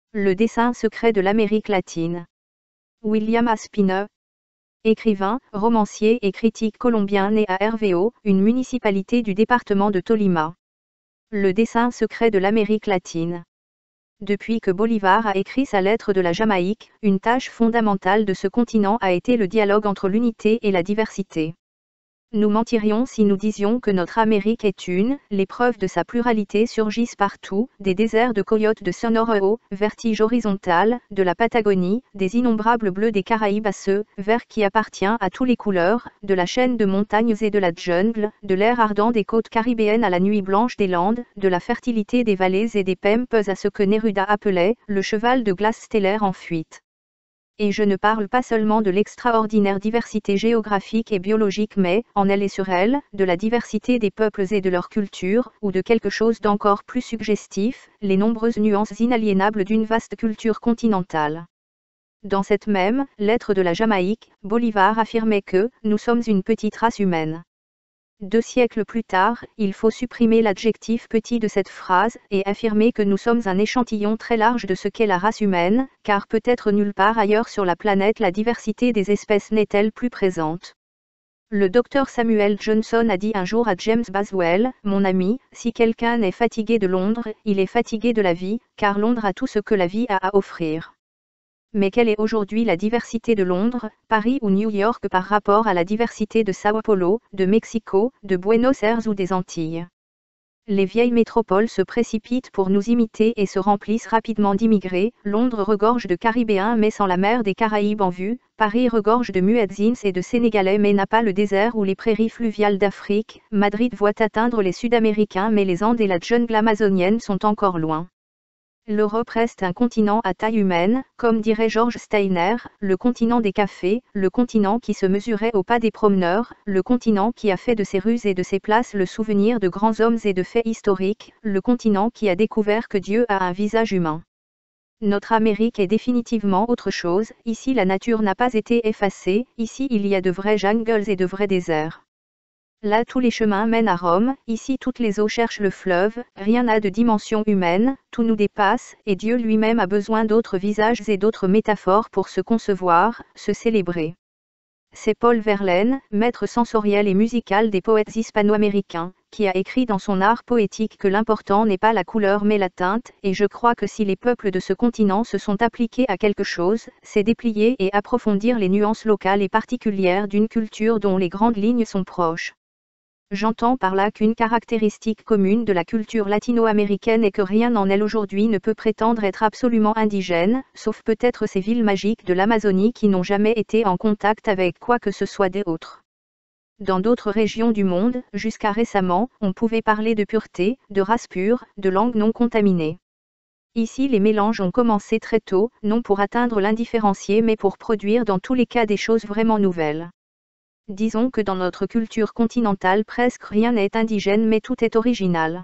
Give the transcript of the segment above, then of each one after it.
Le dessein secret de l'Amérique latine. William Aspinall. Écrivain, romancier et critique colombien né à Herveo, une municipalité du département de Tolima. Le dessein secret de l'Amérique latine. Depuis que Bolivar a écrit sa lettre de la Jamaïque, une tâche fondamentale de ce continent a été le dialogue entre l'unité et la diversité. Nous mentirions si nous disions que notre Amérique est une, les preuves de sa pluralité surgissent partout, des déserts de coyotes de Sonora au vertige horizontal, de la Patagonie, des innombrables bleus des Caraïbes à ce vert qui appartient à toutes les couleurs, de la chaîne de montagnes et de la jungle, de l'air ardent des côtes caribéennes à la nuit blanche des Landes, de la fertilité des vallées et des pampas à ce que Neruda appelait le cheval de glace stellaire en fuite. Et je ne parle pas seulement de l'extraordinaire diversité géographique et biologique mais, en elle et sur elle, de la diversité des peuples et de leur culture, ou de quelque chose d'encore plus suggestif, les nombreuses nuances inaliénables d'une vaste culture continentale. Dans cette même lettre de la Jamaïque, Bolivar affirmait que « nous sommes une petite race humaine ». 2 siècles plus tard, il faut supprimer l'adjectif petit de cette phrase et affirmer que nous sommes un échantillon très large de ce qu'est la race humaine, car peut-être nulle part ailleurs sur la planète la diversité des espèces n'est-elle plus présente. Le docteur Samuel Johnson a dit un jour à James Boswell, « Mon ami, si quelqu'un est fatigué de Londres, il est fatigué de la vie, car Londres a tout ce que la vie a à offrir. » Mais quelle est aujourd'hui la diversité de Londres, Paris ou New York par rapport à la diversité de Sao Paulo, de Mexico, de Buenos Aires ou des Antilles? Les vieilles métropoles se précipitent pour nous imiter et se remplissent rapidement d'immigrés. Londres regorge de Caribéens mais sans la mer des Caraïbes en vue. Paris regorge de Muezzins et de Sénégalais mais n'a pas le désert ou les prairies fluviales d'Afrique. Madrid voit atteindre les Sud-Américains mais les Andes et la jungle amazonienne sont encore loin. L'Europe reste un continent à taille humaine, comme dirait George Steiner, le continent des cafés, le continent qui se mesurait au pas des promeneurs, le continent qui a fait de ses rues et de ses places le souvenir de grands hommes et de faits historiques, le continent qui a découvert que Dieu a un visage humain. Notre Amérique est définitivement autre chose, ici la nature n'a pas été effacée, ici il y a de vrais jungles et de vrais déserts. Là tous les chemins mènent à Rome, ici toutes les eaux cherchent le fleuve, rien n'a de dimension humaine, tout nous dépasse, et Dieu lui-même a besoin d'autres visages et d'autres métaphores pour se concevoir, se célébrer. C'est Paul Verlaine, maître sensoriel et musical des poètes hispano-américains, qui a écrit dans son art poétique que l'important n'est pas la couleur mais la teinte, et je crois que si les peuples de ce continent se sont appliqués à quelque chose, c'est déplier et approfondir les nuances locales et particulières d'une culture dont les grandes lignes sont proches. J'entends par là qu'une caractéristique commune de la culture latino-américaine est que rien en elle aujourd'hui ne peut prétendre être absolument indigène, sauf peut-être ces villes magiques de l'Amazonie qui n'ont jamais été en contact avec quoi que ce soit d'autre. Dans d'autres régions du monde, jusqu'à récemment, on pouvait parler de pureté, de race pure, de langue non contaminée. Ici les mélanges ont commencé très tôt, non pour atteindre l'indifférencié mais pour produire dans tous les cas des choses vraiment nouvelles. Disons que dans notre culture continentale presque rien n'est indigène mais tout est original.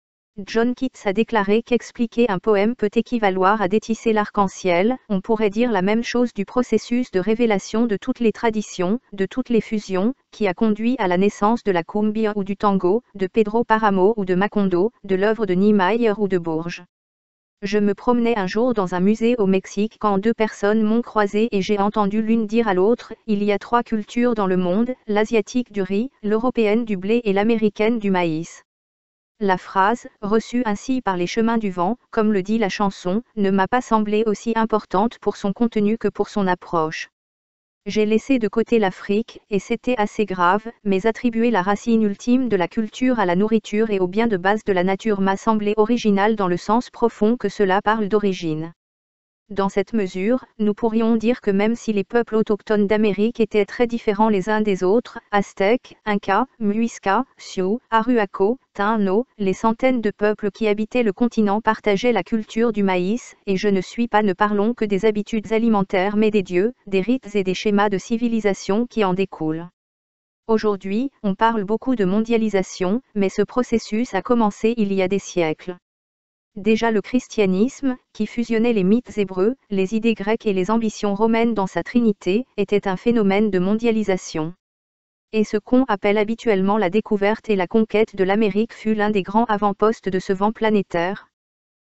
John Keats a déclaré qu'expliquer un poème peut équivaloir à détisser l'arc-en-ciel. On pourrait dire la même chose du processus de révélation de toutes les traditions, de toutes les fusions, qui a conduit à la naissance de la cumbia ou du tango, de Pedro Páramo ou de Macondo, de l'œuvre de Niemeyer ou de Bourges. Je me promenais un jour dans un musée au Mexique quand 2 personnes m'ont croisé et j'ai entendu l'une dire à l'autre, il y a 3 cultures dans le monde, l'asiatique du riz, l'européenne du blé et l'américaine du maïs. La phrase, reçue ainsi par les chemins du vent, comme le dit la chanson, ne m'a pas semblé aussi importante pour son contenu que pour son approche. J'ai laissé de côté l'Afrique, et c'était assez grave, mais attribuer la racine ultime de la culture à la nourriture et au bien de base de la nature m'a semblé original dans le sens profond que cela parle d'origine. Dans cette mesure, nous pourrions dire que même si les peuples autochtones d'Amérique étaient très différents les uns des autres, Aztèques, Incas, Muiscas, Sioux, Arhuaco, Taino, les centaines de peuples qui habitaient le continent partageaient la culture du maïs, et je ne parlons que des habitudes alimentaires mais des dieux, des rites et des schémas de civilisation qui en découlent. Aujourd'hui, on parle beaucoup de mondialisation, mais ce processus a commencé il y a des siècles. Déjà le christianisme, qui fusionnait les mythes hébreux, les idées grecques et les ambitions romaines dans sa trinité, était un phénomène de mondialisation. Et ce qu'on appelle habituellement la découverte et la conquête de l'Amérique fut l'un des grands avant-postes de ce vent planétaire.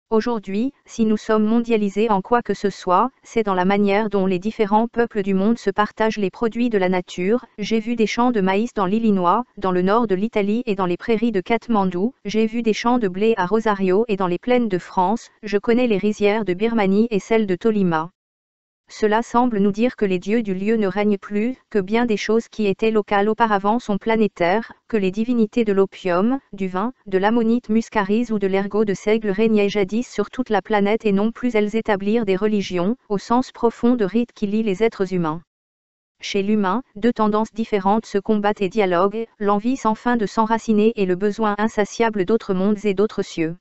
Aujourd'hui, si nous sommes mondialisés en quoi que ce soit, c'est dans la manière dont les différents peuples du monde se partagent les produits de la nature. J'ai vu des champs de maïs dans l'Illinois, dans le nord de l'Italie et dans les prairies de Katmandou. J'ai vu des champs de blé à Rosario et dans les plaines de France. Je connais les rizières de Birmanie et celles de Tolima. Cela semble nous dire que les dieux du lieu ne règnent plus, que bien des choses qui étaient locales auparavant sont planétaires, que les divinités de l'opium, du vin, de l'ammonite muscaris ou de l'ergot de seigle régnaient jadis sur toute la planète et non plus elles établirent des religions, au sens profond de rites qui lient les êtres humains. Chez l'humain, deux tendances différentes se combattent et dialoguent, l'envie sans fin de s'enraciner et le besoin insatiable d'autres mondes et d'autres cieux.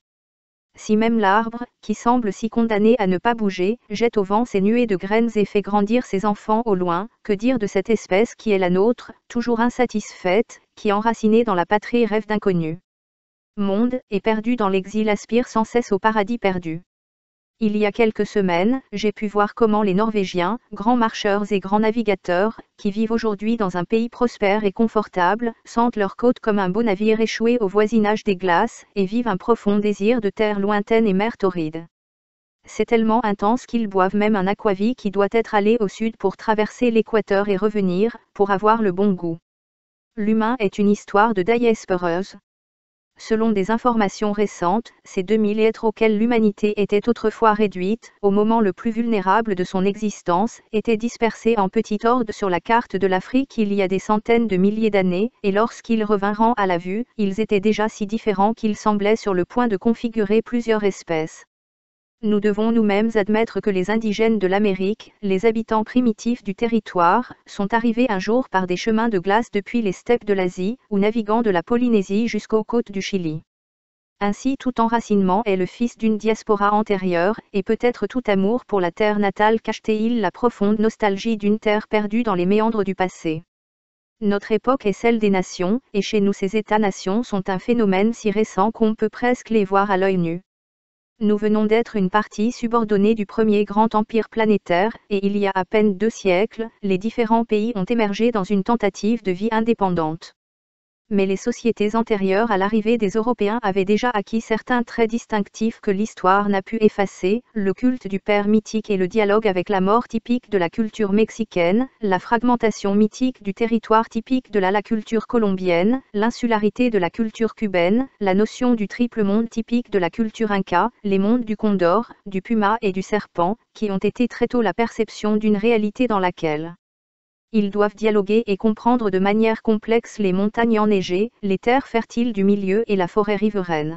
Si même l'arbre, qui semble si condamné à ne pas bouger, jette au vent ses nuées de graines et fait grandir ses enfants au loin, que dire de cette espèce qui est la nôtre, toujours insatisfaite, qui enracinée dans la patrie rêve d'inconnu monde, et perdue dans l'exil aspire sans cesse au paradis perdu. Il y a quelques semaines, j'ai pu voir comment les Norvégiens, grands marcheurs et grands navigateurs, qui vivent aujourd'hui dans un pays prospère et confortable, sentent leur côte comme un beau navire échoué au voisinage des glaces, et vivent un profond désir de terre lointaine et mer torride. C'est tellement intense qu'ils boivent même un aquavit qui doit être allé au sud pour traverser l'équateur et revenir, pour avoir le bon goût. L'humain est une histoire de diasporeuse. Selon des informations récentes, ces 2000 êtres auxquels l'humanité était autrefois réduite, au moment le plus vulnérable de son existence, étaient dispersés en petites hordes sur la carte de l'Afrique il y a des centaines de milliers d'années, et lorsqu'ils revinrent à la vue, ils étaient déjà si différents qu'ils semblaient sur le point de configurer plusieurs espèces. Nous devons nous-mêmes admettre que les indigènes de l'Amérique, les habitants primitifs du territoire, sont arrivés un jour par des chemins de glace depuis les steppes de l'Asie, ou naviguant de la Polynésie jusqu'aux côtes du Chili. Ainsi tout enracinement est le fils d'une diaspora antérieure, et peut-être tout amour pour la terre natale cache-t-il la profonde nostalgie d'une terre perdue dans les méandres du passé. Notre époque est celle des nations, et chez nous ces États-nations sont un phénomène si récent qu'on peut presque les voir à l'œil nu. Nous venons d'être une partie subordonnée du premier grand empire planétaire, et il y a à peine 2 siècles, les différents pays ont émergé dans une tentative de vie indépendante. Mais les sociétés antérieures à l'arrivée des Européens avaient déjà acquis certains traits distinctifs que l'histoire n'a pu effacer, le culte du père mythique et le dialogue avec la mort typique de la culture mexicaine, la fragmentation mythique du territoire typique de la culture colombienne, l'insularité de la culture cubaine, la notion du triple monde typique de la culture inca, les mondes du condor, du puma et du serpent, qui ont été très tôt la perception d'une réalité dans laquelle ils doivent dialoguer et comprendre de manière complexe les montagnes enneigées, les terres fertiles du milieu et la forêt riveraine.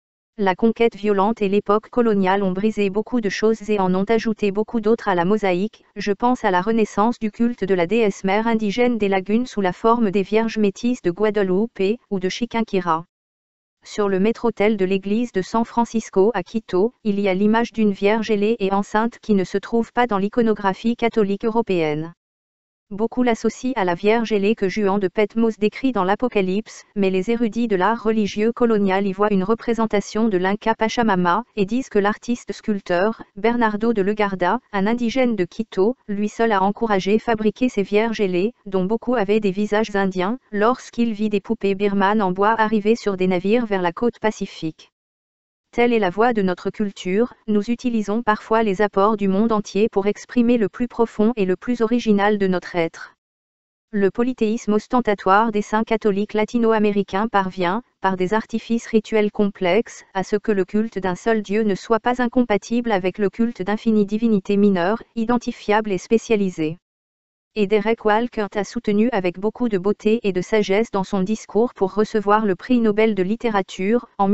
La conquête violente et l'époque coloniale ont brisé beaucoup de choses et en ont ajouté beaucoup d'autres à la mosaïque. Je pense à la renaissance du culte de la déesse mère indigène des lagunes sous la forme des vierges métisses de Guadeloupe ou de Chiquinquirá. Sur le maître-autel de l'église de San Francisco à Quito, il y a l'image d'une vierge ailée et enceinte qui ne se trouve pas dans l'iconographie catholique européenne. Beaucoup l'associent à la Vierge ailée que Juan de Patmos décrit dans l'Apocalypse, mais les érudits de l'art religieux colonial y voient une représentation de l'Inca Pachamama, et disent que l'artiste-sculpteur, Bernardo de Legarda, un indigène de Quito, lui seul a encouragé fabriquer ces vierges ailées, dont beaucoup avaient des visages indiens, lorsqu'il vit des poupées birmanes en bois arriver sur des navires vers la côte pacifique. Telle est la voie de notre culture, nous utilisons parfois les apports du monde entier pour exprimer le plus profond et le plus original de notre être. Le polythéisme ostentatoire des saints catholiques latino-américains parvient, par des artifices rituels complexes, à ce que le culte d'un seul Dieu ne soit pas incompatible avec le culte d'infinies divinités mineures, identifiables et spécialisées. Et Derek Walker a soutenu avec beaucoup de beauté et de sagesse dans son discours pour recevoir le prix Nobel de littérature, en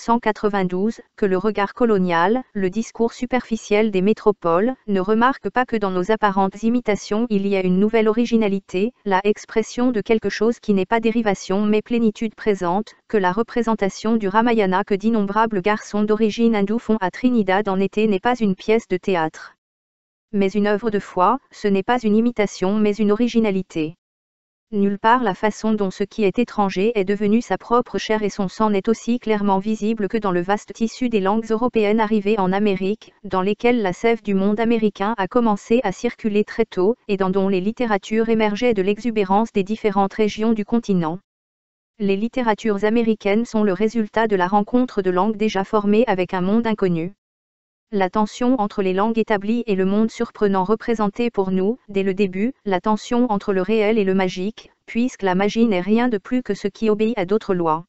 1992, que le regard colonial, le discours superficiel des métropoles, ne remarque pas que dans nos apparentes imitations il y a une nouvelle originalité, la expression de quelque chose qui n'est pas dérivation mais plénitude présente, que la représentation du Ramayana que d'innombrables garçons d'origine hindoue font à Trinidad en été n'est pas une pièce de théâtre. Mais une œuvre de foi, ce n'est pas une imitation mais une originalité. Nulle part la façon dont ce qui est étranger est devenu sa propre chair et son sang n'est aussi clairement visible que dans le vaste tissu des langues européennes arrivées en Amérique, dans lesquelles la sève du monde américain a commencé à circuler très tôt, et dans dont les littératures émergeaient de l'exubérance des différentes régions du continent. Les littératures américaines sont le résultat de la rencontre de langues déjà formées avec un monde inconnu. La tension entre les langues établies et le monde surprenant représentait pour nous, dès le début, la tension entre le réel et le magique, puisque la magie n'est rien de plus que ce qui obéit à d'autres lois.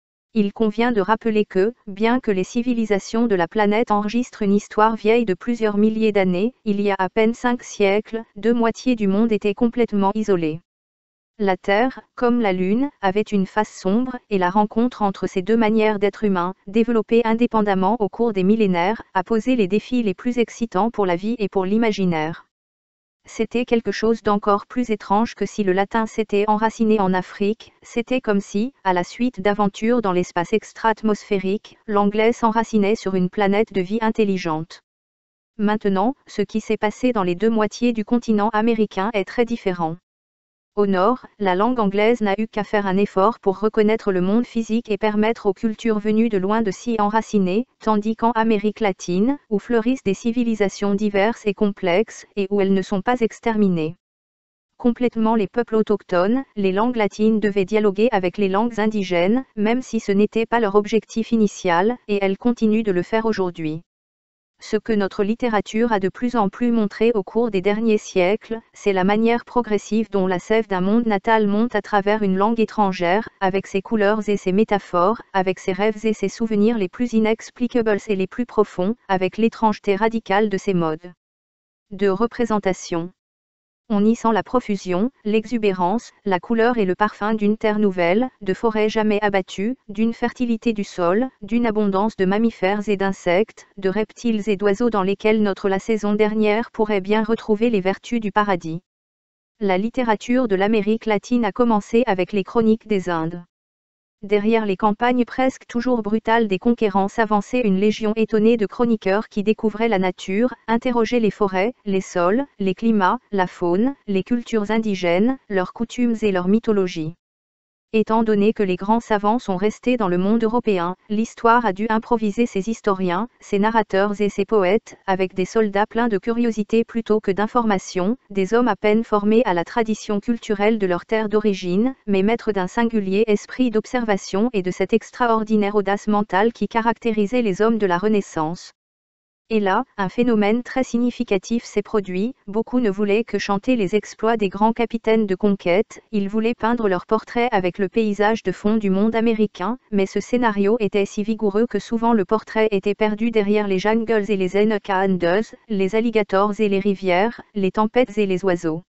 Il convient de rappeler que, bien que les civilisations de la planète enregistrent une histoire vieille de plusieurs milliers d'années, il y a à peine 5 siècles, 2 moitiés du monde étaient complètement isolées. La Terre, comme la Lune, avait une face sombre, et la rencontre entre ces deux manières d'être humain, développées indépendamment au cours des millénaires, a posé les défis les plus excitants pour la vie et pour l'imaginaire. C'était quelque chose d'encore plus étrange que si le latin s'était enraciné en Afrique, c'était comme si, à la suite d'aventures dans l'espace extra-atmosphérique, l'anglais s'enracinait sur une planète de vie intelligente. Maintenant, ce qui s'est passé dans les 2 moitiés du continent américain est très différent. Au nord, la langue anglaise n'a eu qu'à faire un effort pour reconnaître le monde physique et permettre aux cultures venues de loin de s'y enraciner, tandis qu'en Amérique latine, où fleurissent des civilisations diverses et complexes, et où elles ne sont pas exterminées complètement les peuples autochtones, les langues latines devaient dialoguer avec les langues indigènes, même si ce n'était pas leur objectif initial, et elles continuent de le faire aujourd'hui. Ce que notre littérature a de plus en plus montré au cours des derniers siècles, c'est la manière progressive dont la sève d'un monde natal monte à travers une langue étrangère, avec ses couleurs et ses métaphores, avec ses rêves et ses souvenirs les plus inexplicables et les plus profonds, avec l'étrangeté radicale de ses modes de représentation. On y sent la profusion, l'exubérance, la couleur et le parfum d'une terre nouvelle, de forêts jamais abattues, d'une fertilité du sol, d'une abondance de mammifères et d'insectes, de reptiles et d'oiseaux dans lesquels la saison dernière pourrait bien retrouver les vertus du paradis. La littérature de l'Amérique latine a commencé avec les chroniques des Indes. Derrière les campagnes presque toujours brutales des conquérants s'avançait une légion étonnée de chroniqueurs qui découvraient la nature, interrogeaient les forêts, les sols, les climats, la faune, les cultures indigènes, leurs coutumes et leur mythologie. Étant donné que les grands savants sont restés dans le monde européen, l'histoire a dû improviser ses historiens, ses narrateurs et ses poètes, avec des soldats pleins de curiosité plutôt que d'information, des hommes à peine formés à la tradition culturelle de leur terre d'origine, mais maîtres d'un singulier esprit d'observation et de cette extraordinaire audace mentale qui caractérisait les hommes de la Renaissance. Et là, un phénomène très significatif s'est produit, beaucoup ne voulaient que chanter les exploits des grands capitaines de conquête, ils voulaient peindre leurs portraits avec le paysage de fond du monde américain, mais ce scénario était si vigoureux que souvent le portrait était perdu derrière les jungles et les encahanders, les alligators et les rivières, les tempêtes et les oiseaux.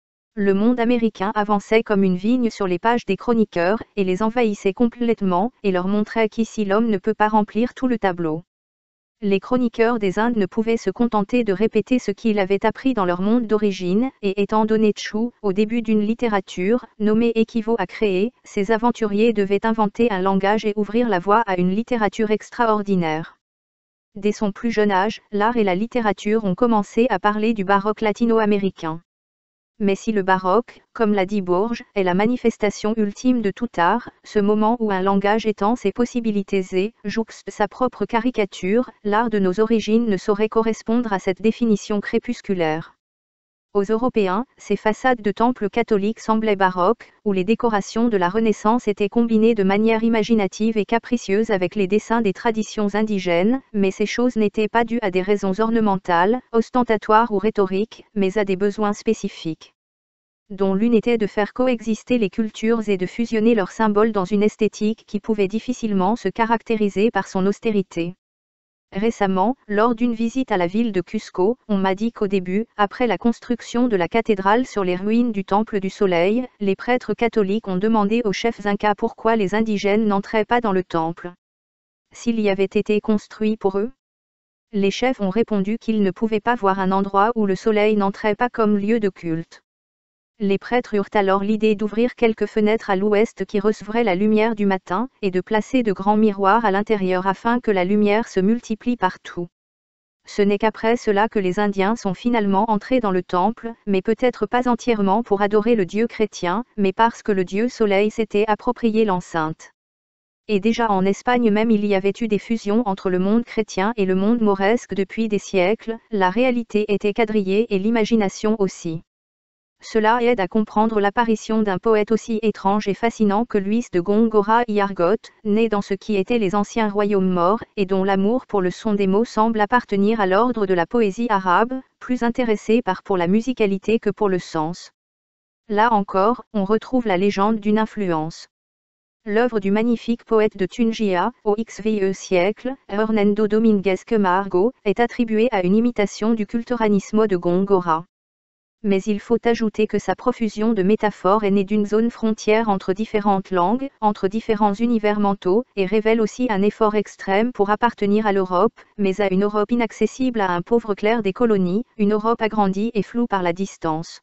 Le monde américain avançait comme une vigne sur les pages des chroniqueurs, et les envahissait complètement, et leur montrait qu'ici l'homme ne peut pas remplir tout le tableau. Les chroniqueurs des Indes ne pouvaient se contenter de répéter ce qu'ils avaient appris dans leur monde d'origine, et étant donné Tchou, au début d'une littérature, nommée équivaut à créer, ces aventuriers devaient inventer un langage et ouvrir la voie à une littérature extraordinaire. Dès son plus jeune âge, l'art et la littérature ont commencé à parler du baroque latino-américain. Mais si le baroque, comme l'a dit Bourges, est la manifestation ultime de tout art, ce moment où un langage étend ses possibilités et jouxte sa propre caricature, l'art de nos origines ne saurait correspondre à cette définition crépusculaire. Aux Européens, ces façades de temples catholiques semblaient baroques, où les décorations de la Renaissance étaient combinées de manière imaginative et capricieuse avec les dessins des traditions indigènes, mais ces choses n'étaient pas dues à des raisons ornementales, ostentatoires ou rhétoriques, mais à des besoins spécifiques, dont l'une était de faire coexister les cultures et de fusionner leurs symboles dans une esthétique qui pouvait difficilement se caractériser par son austérité. Récemment, lors d'une visite à la ville de Cusco, on m'a dit qu'au début, après la construction de la cathédrale sur les ruines du Temple du Soleil, les prêtres catholiques ont demandé aux chefs incas pourquoi les indigènes n'entraient pas dans le temple. S'il y avait été construit pour eux? Les chefs ont répondu qu'ils ne pouvaient pas voir un endroit où le soleil n'entrait pas comme lieu de culte. Les prêtres eurent alors l'idée d'ouvrir quelques fenêtres à l'ouest qui recevraient la lumière du matin, et de placer de grands miroirs à l'intérieur afin que la lumière se multiplie partout. Ce n'est qu'après cela que les Indiens sont finalement entrés dans le temple, mais peut-être pas entièrement pour adorer le dieu chrétien, mais parce que le dieu soleil s'était approprié l'enceinte. Et déjà en Espagne même il y avait eu des fusions entre le monde chrétien et le monde mauresque depuis des siècles, la réalité était quadrillée et l'imagination aussi. cela aide à comprendre l'apparition d'un poète aussi étrange et fascinant que Luis de Góngora y Argote, né dans ce qui étaient les anciens royaumes morts, et dont l'amour pour le son des mots semble appartenir à l'ordre de la poésie arabe, plus intéressé pour la musicalité que pour le sens. Là encore, on retrouve la légende d'une influence. L'œuvre du magnifique poète de Tungia, au XVe siècle, Hernando Dominguez Camargo, est attribuée à une imitation du culteranismo de Góngora. Mais il faut ajouter que sa profusion de métaphores est née d'une zone frontière entre différentes langues, entre différents univers mentaux, et révèle aussi un effort extrême pour appartenir à l'Europe, mais à une Europe inaccessible à un pauvre clerc des colonies, une Europe agrandie et floue par la distance.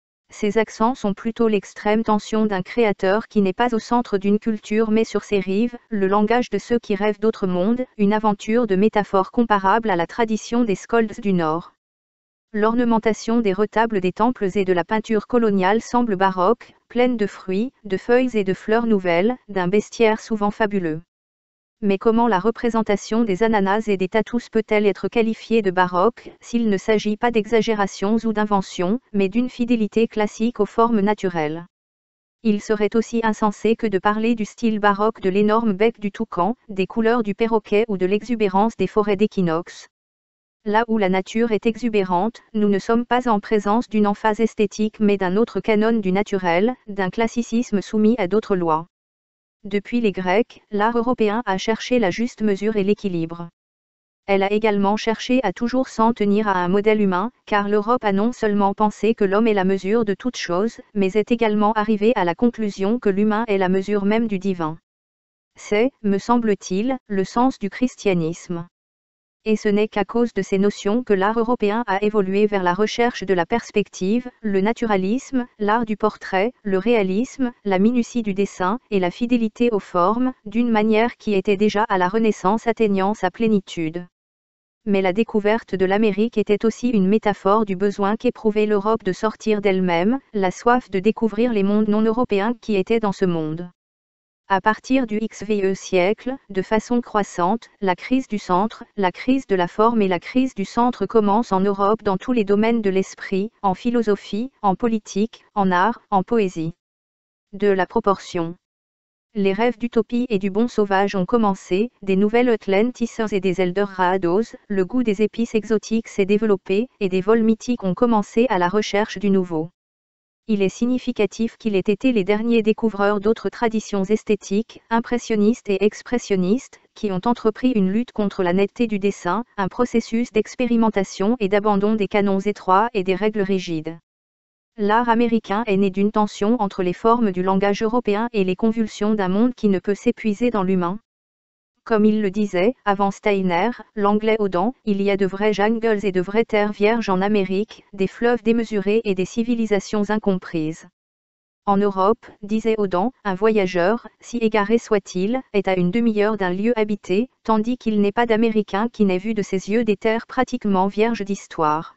Ces accents sont plutôt l'extrême tension d'un créateur qui n'est pas au centre d'une culture mais sur ses rives, le langage de ceux qui rêvent d'autres mondes, une aventure de métaphores comparable à la tradition des Skalds du Nord. L'ornementation des retables des temples et de la peinture coloniale semble baroque, pleine de fruits, de feuilles et de fleurs nouvelles, d'un bestiaire souvent fabuleux. Mais comment la représentation des ananas et des tatous peut-elle être qualifiée de baroque, s'il ne s'agit pas d'exagérations ou d'inventions, mais d'une fidélité classique aux formes naturelles? Il serait aussi insensé que de parler du style baroque de l'énorme bec du toucan, des couleurs du perroquet ou de l'exubérance des forêts d'équinoxe. Là où la nature est exubérante, nous ne sommes pas en présence d'une emphase esthétique mais d'un autre canon du naturel, d'un classicisme soumis à d'autres lois. Depuis les Grecs, l'art européen a cherché la juste mesure et l'équilibre. Elle a également cherché à toujours s'en tenir à un modèle humain, car l'Europe a non seulement pensé que l'homme est la mesure de toute chose, mais est également arrivée à la conclusion que l'humain est la mesure même du divin. C'est, me semble-t-il, le sens du christianisme. Et ce n'est qu'à cause de ces notions que l'art européen a évolué vers la recherche de la perspective, le naturalisme, l'art du portrait, le réalisme, la minutie du dessin et la fidélité aux formes, d'une manière qui était déjà à la Renaissance atteignant sa plénitude. Mais la découverte de l'Amérique était aussi une métaphore du besoin qu'éprouvait l'Europe de sortir d'elle-même, la soif de découvrir les mondes non européens qui étaient dans ce monde. À partir du XVe siècle, de façon croissante, la crise du centre, la crise de la forme et la crise du centre commencent en Europe dans tous les domaines de l'esprit, en philosophie, en politique, en art, en poésie. De la proportion. Les rêves d'utopie et du bon sauvage ont commencé, des nouvelles Atlantisers et des Eldorrados, le goût des épices exotiques s'est développé, et des vols mythiques ont commencé à la recherche du nouveau. Il est significatif qu'il ait été les derniers découvreurs d'autres traditions esthétiques, impressionnistes et expressionnistes, qui ont entrepris une lutte contre la netteté du dessin, un processus d'expérimentation et d'abandon des canons étroits et des règles rigides. L'art américain est né d'une tension entre les formes du langage européen et les convulsions d'un monde qui ne peut s'épuiser dans l'humain. Comme il le disait, avant Steiner, l'anglais Audin, il y a de vrais jungles et de vraies terres vierges en Amérique, des fleuves démesurés et des civilisations incomprises. En Europe, disait Audin, un voyageur, si égaré soit-il, est à une demi-heure d'un lieu habité, tandis qu'il n'est pas d'Américain qui n'ait vu de ses yeux des terres pratiquement vierges d'histoire.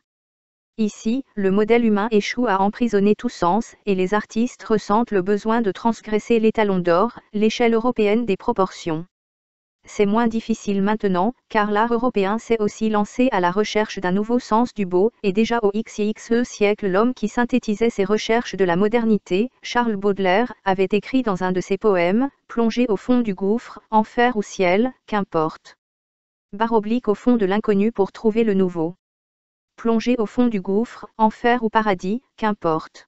Ici, le modèle humain échoue à emprisonner tout sens, et les artistes ressentent le besoin de transgresser l'étalon d'or, l'échelle européenne des proportions. C'est moins difficile maintenant, car l'art européen s'est aussi lancé à la recherche d'un nouveau sens du beau, et déjà au XXe siècle l'homme qui synthétisait ses recherches de la modernité, Charles Baudelaire, avait écrit dans un de ses poèmes, « Plongé au fond du gouffre, enfer ou ciel, qu'importe. / au fond de l'inconnu pour trouver le nouveau. Plongé au fond du gouffre, enfer ou paradis, qu'importe.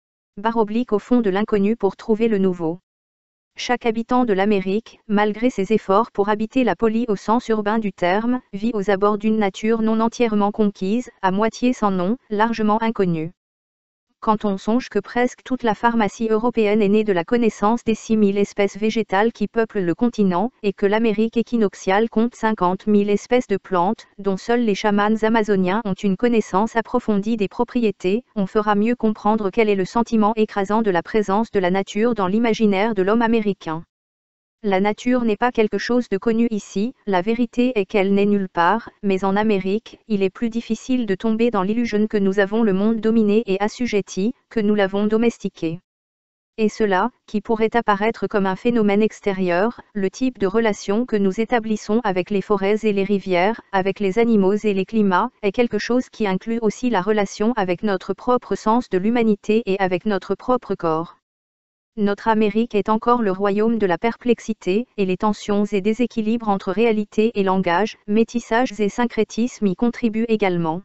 / au fond de l'inconnu pour trouver le nouveau. » Chaque habitant de l'Amérique, malgré ses efforts pour habiter la polie au sens urbain du terme, vit aux abords d'une nature non entièrement conquise, à moitié sans nom, largement inconnue. Quand on songe que presque toute la pharmacie européenne est née de la connaissance des 6000 espèces végétales qui peuplent le continent, et que l'Amérique équinoxiale compte 50 000 espèces de plantes, dont seuls les chamans amazoniens ont une connaissance approfondie des propriétés, on fera mieux comprendre quel est le sentiment écrasant de la présence de la nature dans l'imaginaire de l'homme américain. La nature n'est pas quelque chose de connu ici, la vérité est qu'elle n'est nulle part, mais en Amérique, il est plus difficile de tomber dans l'illusion que nous avons le monde dominé et assujetti, que nous l'avons domestiqué. Et cela, qui pourrait apparaître comme un phénomène extérieur, le type de relation que nous établissons avec les forêts et les rivières, avec les animaux et les climats, est quelque chose qui inclut aussi la relation avec notre propre sens de l'humanité et avec notre propre corps. Notre Amérique est encore le royaume de la perplexité, et les tensions et déséquilibres entre réalité et langage, métissage et syncrétisme y contribuent également.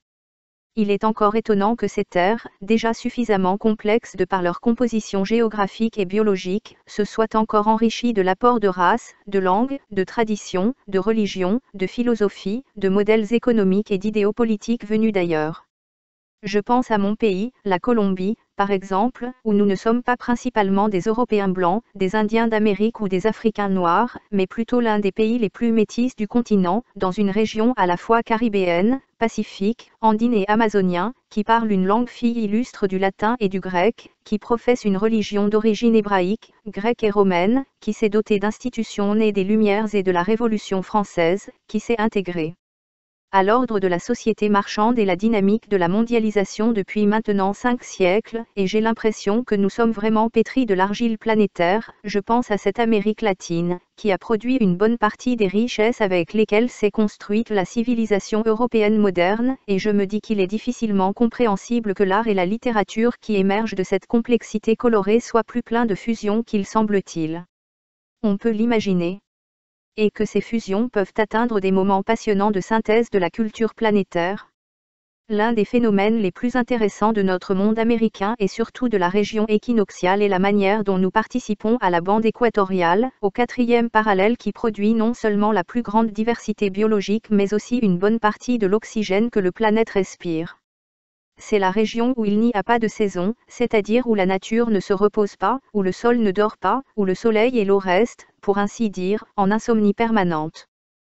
Il est encore étonnant que ces terres, déjà suffisamment complexes de par leur composition géographique et biologique, se soient encore enrichies de l'apport de races, de langues, de traditions, de religions, de philosophies, de modèles économiques et d'idéaux politiques venus d'ailleurs. Je pense à mon pays, la Colombie, par exemple, où nous ne sommes pas principalement des Européens blancs, des Indiens d'Amérique ou des Africains noirs, mais plutôt l'un des pays les plus métis du continent, dans une région à la fois caribéenne, pacifique, andine et amazonien, qui parle une langue fille illustre du latin et du grec, qui professe une religion d'origine hébraïque, grecque et romaine, qui s'est dotée d'institutions nées des Lumières et de la Révolution française, qui s'est intégrée à l'ordre de la société marchande et la dynamique de la mondialisation depuis maintenant 5 siècles, et j'ai l'impression que nous sommes vraiment pétris de l'argile planétaire. Je pense à cette Amérique latine, qui a produit une bonne partie des richesses avec lesquelles s'est construite la civilisation européenne moderne, et je me dis qu'il est difficilement compréhensible que l'art et la littérature qui émergent de cette complexité colorée soient plus pleins de fusion qu'il semble-t-il. On peut l'imaginer. Et que ces fusions peuvent atteindre des moments passionnants de synthèse de la culture planétaire. L'un des phénomènes les plus intéressants de notre monde américain et surtout de la région équinoxiale est la manière dont nous participons à la bande équatoriale, au 4e parallèle qui produit non seulement la plus grande diversité biologique mais aussi une bonne partie de l'oxygène que le planète respire. C'est la région où il n'y a pas de saison, c'est-à-dire où la nature ne se repose pas, où le sol ne dort pas, où le soleil et l'eau restent, pour ainsi dire, en insomnie permanente.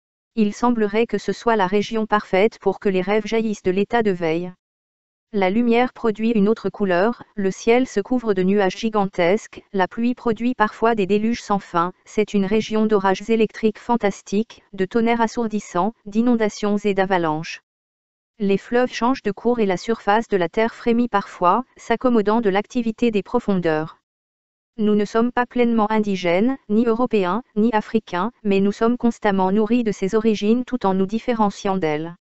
Il semblerait que ce soit la région parfaite pour que les rêves jaillissent de l'état de veille. La lumière produit une autre couleur, le ciel se couvre de nuages gigantesques, la pluie produit parfois des déluges sans fin, c'est une région d'orages électriques fantastiques, de tonnerres assourdissants, d'inondations et d'avalanches. Les fleuves changent de cours et la surface de la terre frémit parfois, s'accommodant de l'activité des profondeurs. Nous ne sommes pas pleinement indigènes, ni européens, ni africains, mais nous sommes constamment nourris de ces origines tout en nous différenciant d'elles.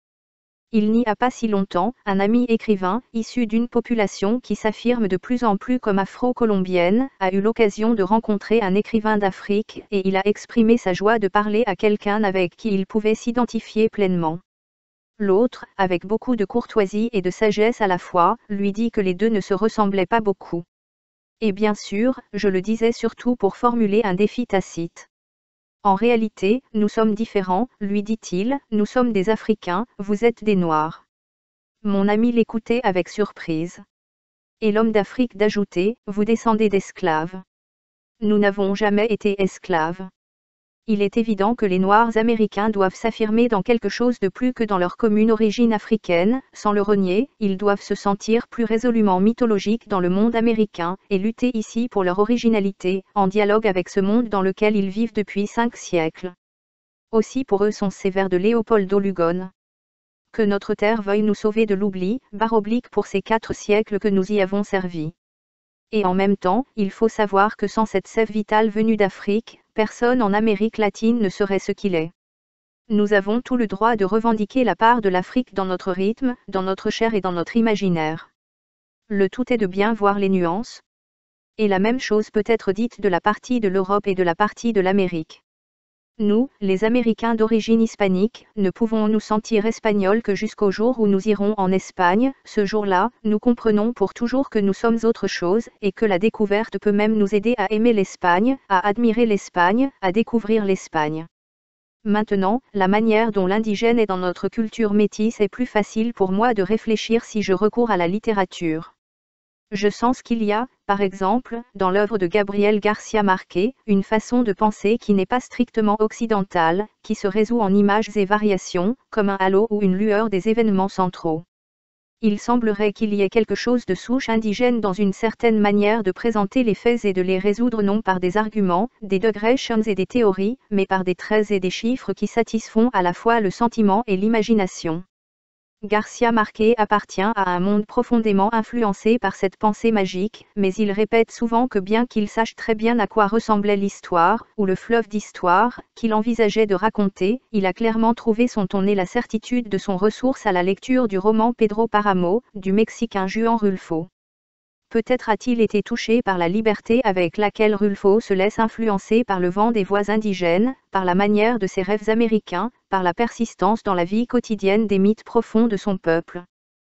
Il n'y a pas si longtemps, un ami écrivain, issu d'une population qui s'affirme de plus en plus comme afro-colombienne, a eu l'occasion de rencontrer un écrivain d'Afrique, et il a exprimé sa joie de parler à quelqu'un avec qui il pouvait s'identifier pleinement. L'autre, avec beaucoup de courtoisie et de sagesse à la fois, lui dit que les deux ne se ressemblaient pas beaucoup. Et bien sûr, je le disais surtout pour formuler un défi tacite. En réalité, nous sommes différents, lui dit-il, nous sommes des Africains, vous êtes des Noirs. Mon ami l'écoutait avec surprise. Et l'homme d'Afrique d'ajouter, vous descendez d'esclaves. Nous n'avons jamais été esclaves. Il est évident que les Noirs américains doivent s'affirmer dans quelque chose de plus que dans leur commune origine africaine, sans le renier, ils doivent se sentir plus résolument mythologiques dans le monde américain, et lutter ici pour leur originalité, en dialogue avec ce monde dans lequel ils vivent depuis 5 siècles. Aussi pour eux sont ces vers de Léopold Lugon. Que notre terre veuille nous sauver de l'oubli, / pour ces 4 siècles que nous y avons servi. Et en même temps, il faut savoir que sans cette sève vitale venue d'Afrique, personne en Amérique latine ne serait ce qu'il est. Nous avons tout le droit de revendiquer la part de l'Afrique dans notre rythme, dans notre chair et dans notre imaginaire. Le tout est de bien voir les nuances. Et la même chose peut être dite de la partie de l'Europe et de la partie de l'Amérique. Nous, les Américains d'origine hispanique, ne pouvons nous sentir espagnols que jusqu'au jour où nous irons en Espagne. Ce jour-là, nous comprenons pour toujours que nous sommes autre chose, et que la découverte peut même nous aider à aimer l'Espagne, à admirer l'Espagne, à découvrir l'Espagne. Maintenant, la manière dont l'indigène est dans notre culture métisse est plus facile pour moi de réfléchir si je recours à la littérature. Je sens qu'il y a, par exemple, dans l'œuvre de Gabriel Garcia Marquez, une façon de penser qui n'est pas strictement occidentale, qui se résout en images et variations, comme un halo ou une lueur des événements centraux. Il semblerait qu'il y ait quelque chose de souche indigène dans une certaine manière de présenter les faits et de les résoudre non par des arguments, des digressions et des théories, mais par des traits et des chiffres qui satisfont à la fois le sentiment et l'imagination. Garcia Marquez appartient à un monde profondément influencé par cette pensée magique, mais il répète souvent que bien qu'il sache très bien à quoi ressemblait l'histoire, ou le fleuve d'histoire, qu'il envisageait de raconter, il a clairement trouvé son ton et la certitude de son ressource à la lecture du roman Pedro Páramo, du Mexicain Juan Rulfo. Peut-être a-t-il été touché par la liberté avec laquelle Rulfo se laisse influencer par le vent des voix indigènes, par la manière de ses rêves américains, par la persistance dans la vie quotidienne des mythes profonds de son peuple.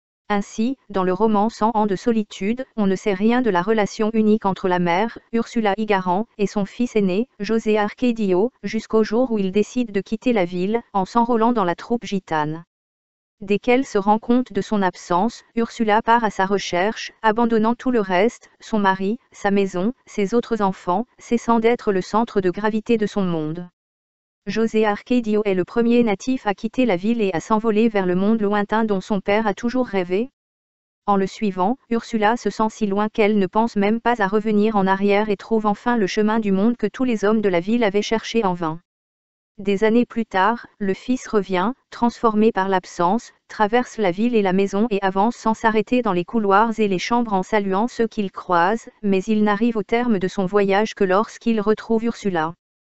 Ainsi, dans le roman 100 ans de solitude, on ne sait rien de la relation unique entre la mère, Ursula Igaran, et son fils aîné, José Arcadio, jusqu'au jour où il décide de quitter la ville, en s'enrôlant dans la troupe gitane. Dès qu'elle se rend compte de son absence, Ursula part à sa recherche, abandonnant tout le reste, son mari, sa maison, ses autres enfants, cessant d'être le centre de gravité de son monde. José Arcadio est le premier natif à quitter la ville et à s'envoler vers le monde lointain dont son père a toujours rêvé. En le suivant, Ursula se sent si loin qu'elle ne pense même pas à revenir en arrière et trouve enfin le chemin du monde que tous les hommes de la ville avaient cherché en vain. Des années plus tard, le fils revient, transformé par l'absence, traverse la ville et la maison et avance sans s'arrêter dans les couloirs et les chambres en saluant ceux qu'il croise, mais il n'arrive au terme de son voyage que lorsqu'il retrouve Ursula.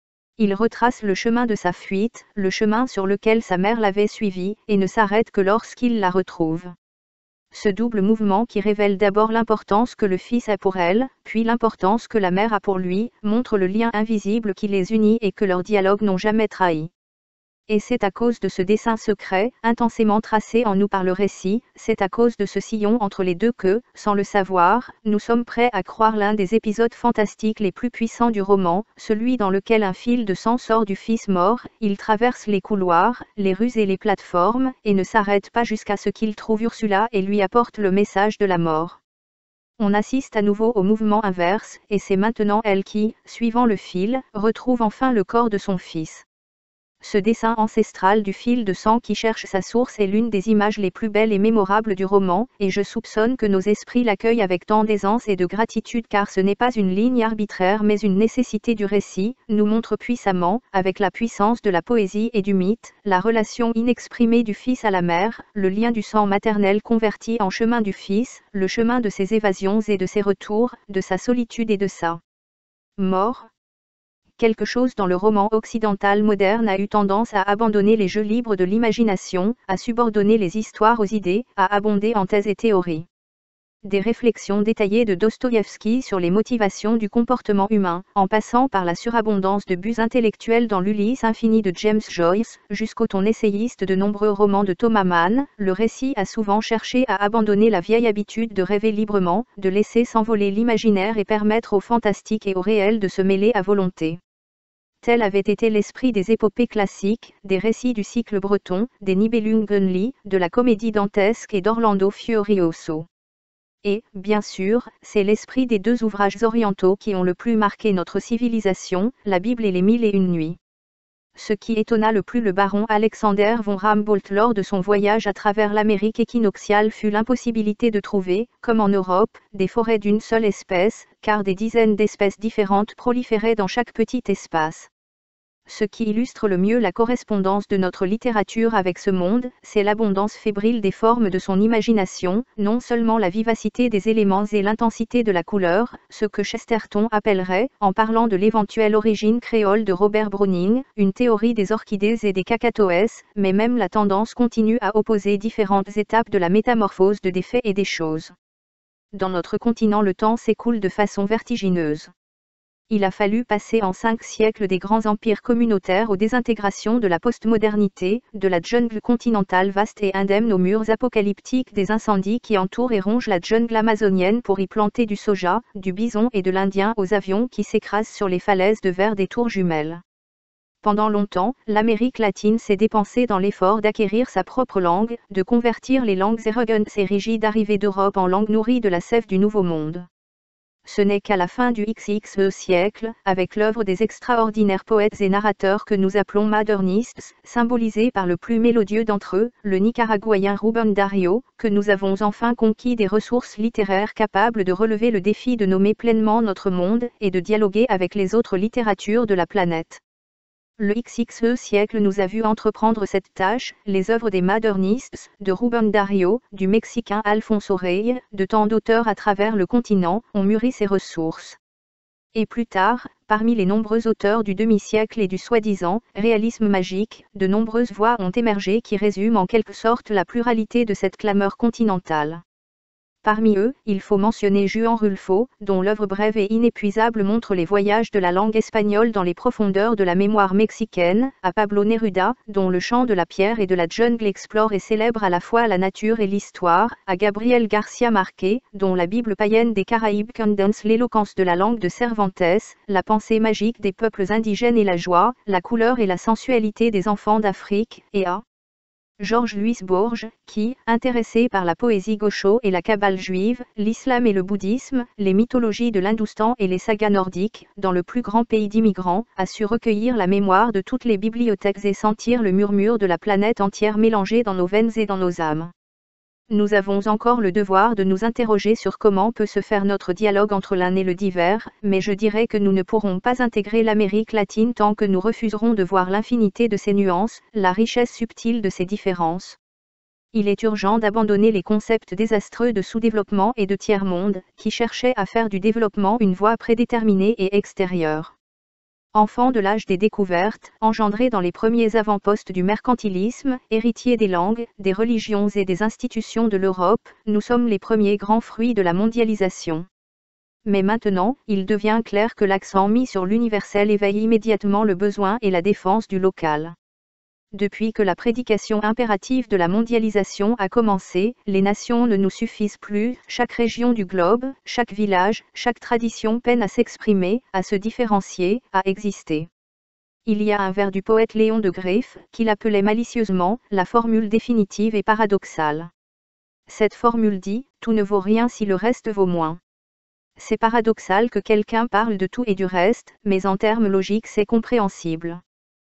Il retrace le chemin de sa fuite, le chemin sur lequel sa mère l'avait suivi, et ne s'arrête que lorsqu'il la retrouve. Ce double mouvement qui révèle d'abord l'importance que le fils a pour elle, puis l'importance que la mère a pour lui, montre le lien invisible qui les unit et que leurs dialogues n'ont jamais trahi. Et c'est à cause de ce dessin secret, intensément tracé en nous par le récit, c'est à cause de ce sillon entre les deux que, sans le savoir, nous sommes prêts à croire l'un des épisodes fantastiques les plus puissants du roman, celui dans lequel un fil de sang sort du fils mort, il traverse les couloirs, les rues et les plateformes, et ne s'arrête pas jusqu'à ce qu'il trouve Ursula et lui apporte le message de la mort. On assiste à nouveau au mouvement inverse, et c'est maintenant elle qui, suivant le fil, retrouve enfin le corps de son fils. Ce dessin ancestral du fil de sang qui cherche sa source est l'une des images les plus belles et mémorables du roman, et je soupçonne que nos esprits l'accueillent avec tant d'aisance et de gratitude car ce n'est pas une ligne arbitraire mais une nécessité du récit, nous montre puissamment, avec la puissance de la poésie et du mythe, la relation inexprimée du fils à la mère, le lien du sang maternel converti en chemin du fils, le chemin de ses évasions et de ses retours, de sa solitude et de sa mort. Quelque chose dans le roman occidental moderne a eu tendance à abandonner les jeux libres de l'imagination, à subordonner les histoires aux idées, à abonder en thèses et théories. Des réflexions détaillées de Dostoïevski sur les motivations du comportement humain, en passant par la surabondance de buts intellectuels dans l'Ulysse infini de James Joyce, jusqu'au ton essayiste de nombreux romans de Thomas Mann, le récit a souvent cherché à abandonner la vieille habitude de rêver librement, de laisser s'envoler l'imaginaire et permettre au fantastique et au réel de se mêler à volonté. Tel avait été l'esprit des épopées classiques, des récits du cycle breton, des Nibelungenlied, de la comédie dantesque et d'Orlando Furioso. Et, bien sûr, c'est l'esprit des deux ouvrages orientaux qui ont le plus marqué notre civilisation, la Bible et les Mille et une nuits. Ce qui étonna le plus le baron Alexander von Humboldt lors de son voyage à travers l'Amérique équinoxiale fut l'impossibilité de trouver, comme en Europe, des forêts d'une seule espèce, car des dizaines d'espèces différentes proliféraient dans chaque petit espace. Ce qui illustre le mieux la correspondance de notre littérature avec ce monde, c'est l'abondance fébrile des formes de son imagination, non seulement la vivacité des éléments et l'intensité de la couleur, ce que Chesterton appellerait, en parlant de l'éventuelle origine créole de Robert Browning, une théorie des orchidées et des cacatoès, mais même la tendance continue à opposer différentes étapes de la métamorphose de des faits et des choses. Dans notre continent le temps s'écoule de façon vertigineuse. Il a fallu passer en 5 siècles des grands empires communautaires aux désintégrations de la postmodernité, de la jungle continentale vaste et indemne aux murs apocalyptiques des incendies qui entourent et rongent la jungle amazonienne pour y planter du soja, du bison et de l'Indien aux avions qui s'écrasent sur les falaises de verre des tours jumelles. Pendant longtemps, l'Amérique latine s'est dépensée dans l'effort d'acquérir sa propre langue, de convertir les langues érogones et rigides arrivées d'Europe en langues nourries de la sève du Nouveau Monde. Ce n'est qu'à la fin du XXe siècle, avec l'œuvre des extraordinaires poètes et narrateurs que nous appelons modernistes, symbolisés par le plus mélodieux d'entre eux, le nicaraguayen Rubén Darío, que nous avons enfin conquis des ressources littéraires capables de relever le défi de nommer pleinement notre monde et de dialoguer avec les autres littératures de la planète. Le XXe siècle nous a vu entreprendre cette tâche, les œuvres des modernistes, de Rubén Darío, du Mexicain Alfonso Rey, de tant d'auteurs à travers le continent, ont mûri ces ressources. Et plus tard, parmi les nombreux auteurs du demi-siècle et du soi-disant réalisme magique, de nombreuses voix ont émergé qui résument en quelque sorte la pluralité de cette clameur continentale. Parmi eux, il faut mentionner Juan Rulfo, dont l'œuvre brève et inépuisable montre les voyages de la langue espagnole dans les profondeurs de la mémoire mexicaine, à Pablo Neruda, dont le chant de la pierre et de la jungle explore et célèbre à la fois la nature et l'histoire, à Gabriel García Márquez, dont la Bible païenne des Caraïbes condense l'éloquence de la langue de Cervantes, la pensée magique des peuples indigènes et la joie, la couleur et la sensualité des enfants d'Afrique, et à George Louis Borges, qui, intéressé par la poésie gaucho et la kabbale juive, l'islam et le bouddhisme, les mythologies de l'Hindoustan et les sagas nordiques, dans le plus grand pays d'immigrants, a su recueillir la mémoire de toutes les bibliothèques et sentir le murmure de la planète entière mélangé dans nos veines et dans nos âmes. Nous avons encore le devoir de nous interroger sur comment peut se faire notre dialogue entre l'un et le divers, mais je dirais que nous ne pourrons pas intégrer l'Amérique latine tant que nous refuserons de voir l'infinité de ses nuances, la richesse subtile de ses différences. Il est urgent d'abandonner les concepts désastreux de sous-développement et de tiers-monde, qui cherchaient à faire du développement une voie prédéterminée et extérieure. Enfant de l'âge des découvertes, engendré dans les premiers avant-postes du mercantilisme, héritier des langues, des religions et des institutions de l'Europe, nous sommes les premiers grands fruits de la mondialisation. Mais maintenant, il devient clair que l'accent mis sur l'universel éveille immédiatement le besoin et la défense du local. Depuis que la prédication impérative de la mondialisation a commencé, les nations ne nous suffisent plus, chaque région du globe, chaque village, chaque tradition peine à s'exprimer, à se différencier, à exister. Il y a un vers du poète Léon de Greef, qu'il appelait malicieusement, la formule définitive et paradoxale. Cette formule dit, tout ne vaut rien si le reste vaut moins. C'est paradoxal que quelqu'un parle de tout et du reste, mais en termes logiques c'est compréhensible.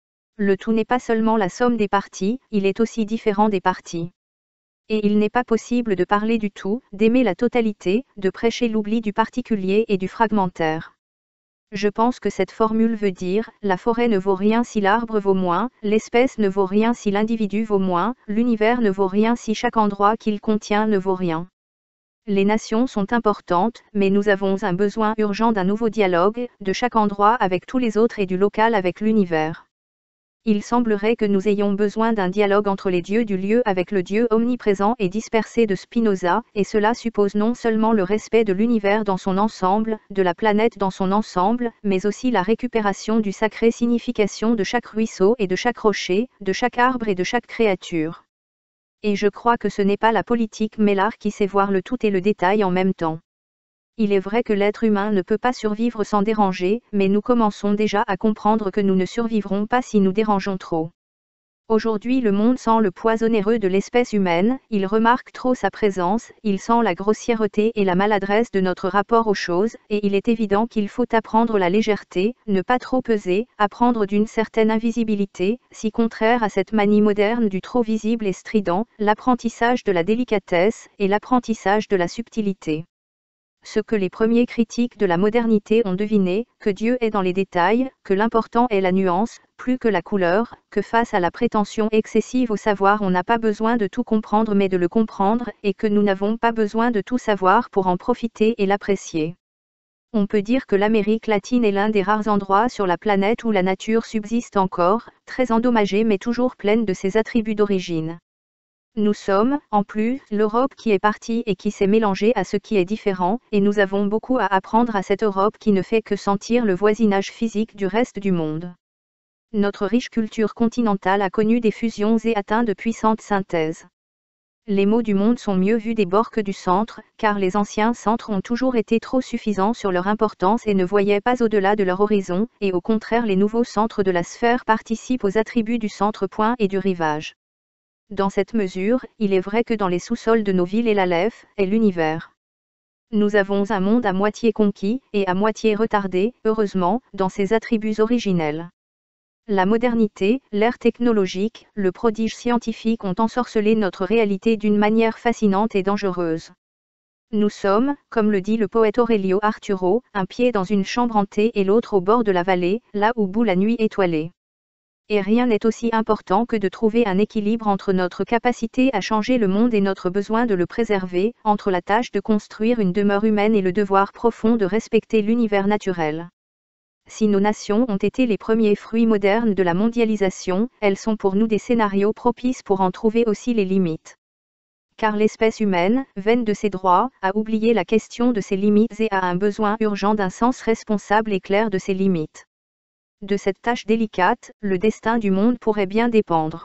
Le tout n'est pas seulement la somme des parties, il est aussi différent des parties. Et il n'est pas possible de parler du tout, d'aimer la totalité, de prêcher l'oubli du particulier et du fragmentaire. Je pense que cette formule veut dire, la forêt ne vaut rien si l'arbre vaut moins, l'espèce ne vaut rien si l'individu vaut moins, l'univers ne vaut rien si chaque endroit qu'il contient ne vaut rien. Les nations sont importantes, mais nous avons un besoin urgent d'un nouveau dialogue, de chaque endroit avec tous les autres et du local avec l'univers. Il semblerait que nous ayons besoin d'un dialogue entre les dieux du lieu avec le Dieu omniprésent et dispersé de Spinoza, et cela suppose non seulement le respect de l'univers dans son ensemble, de la planète dans son ensemble, mais aussi la récupération du sacré signification de chaque ruisseau et de chaque rocher, de chaque arbre et de chaque créature. Et je crois que ce n'est pas la politique mais l'art qui sait voir le tout et le détail en même temps. Il est vrai que l'être humain ne peut pas survivre sans déranger, mais nous commençons déjà à comprendre que nous ne survivrons pas si nous dérangeons trop. Aujourd'hui le monde sent le poids onéreux de l'espèce humaine, il remarque trop sa présence, il sent la grossièreté et la maladresse de notre rapport aux choses, et il est évident qu'il faut apprendre la légèreté, ne pas trop peser, apprendre d'une certaine invisibilité, si contraire à cette manie moderne du trop visible et strident, l'apprentissage de la délicatesse, et l'apprentissage de la subtilité. Ce que les premiers critiques de la modernité ont deviné, que Dieu est dans les détails, que l'important est la nuance, plus que la couleur, que face à la prétention excessive au savoir on n'a pas besoin de tout comprendre mais de le comprendre, et que nous n'avons pas besoin de tout savoir pour en profiter et l'apprécier. On peut dire que l'Amérique latine est l'un des rares endroits sur la planète où la nature subsiste encore, très endommagée mais toujours pleine de ses attributs d'origine. Nous sommes, en plus, l'Europe qui est partie et qui s'est mélangée à ce qui est différent, et nous avons beaucoup à apprendre à cette Europe qui ne fait que sentir le voisinage physique du reste du monde. Notre riche culture continentale a connu des fusions et atteint de puissantes synthèses. Les maux du monde sont mieux vus des bords que du centre, car les anciens centres ont toujours été trop suffisants sur leur importance et ne voyaient pas au-delà de leur horizon, et au contraire les nouveaux centres de la sphère participent aux attributs du centre-point et du rivage. Dans cette mesure, il est vrai que dans les sous-sols de nos villes et l'Aleph, est l'univers. Nous avons un monde à moitié conquis, et à moitié retardé, heureusement, dans ses attributs originels. La modernité, l'ère technologique, le prodige scientifique ont ensorcelé notre réalité d'une manière fascinante et dangereuse. Nous sommes, comme le dit le poète Aurelio Arturo, un pied dans une chambre hantée et l'autre au bord de la vallée, là où bout la nuit étoilée. Et rien n'est aussi important que de trouver un équilibre entre notre capacité à changer le monde et notre besoin de le préserver, entre la tâche de construire une demeure humaine et le devoir profond de respecter l'univers naturel. Si nos nations ont été les premiers fruits modernes de la mondialisation, elles sont pour nous des scénarios propices pour en trouver aussi les limites. Car l'espèce humaine, vaine de ses droits, a oublié la question de ses limites et a un besoin urgent d'un sens responsable et clair de ses limites. De cette tâche délicate, le destin du monde pourrait bien dépendre.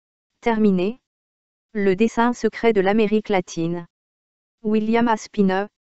Terminé. Le dessein secret de l'Amérique latine. William Aspinall.